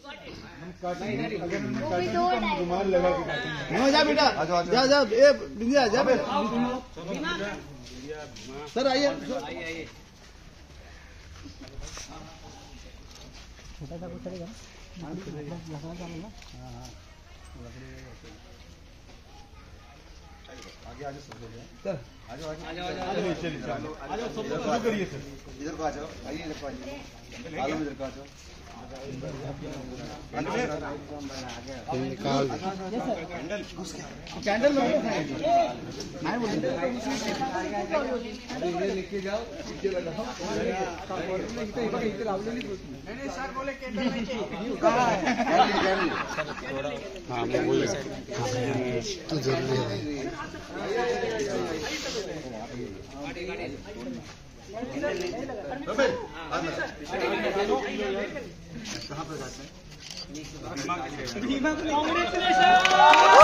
रुमाल लगा के काटेंगे। जा बेटा, जा जा, ए बिंदिया जा सर, आइए। छोटा सा कुछ चलेगा, आगे आगे सब लोग सर, आ जाओ सब लोग शुरू करिए सर। इधर को आ जाओ, आइए इधर को आइए, इधर को आ जाओ। कैंडल नहीं बोलते, ये लेके जाओ, पीछे लगाओ। नहीं सर बोले कैंडल नहीं चाहिए। हाँ मैं बोल रहा तो जरूरी है। कहाँ पे जाते हैं?